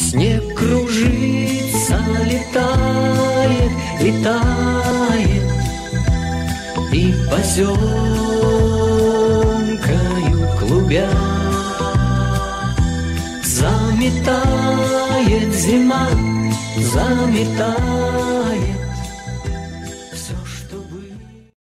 Снег кружится, летает, летает, и поземкою клубя заметает зима, заметает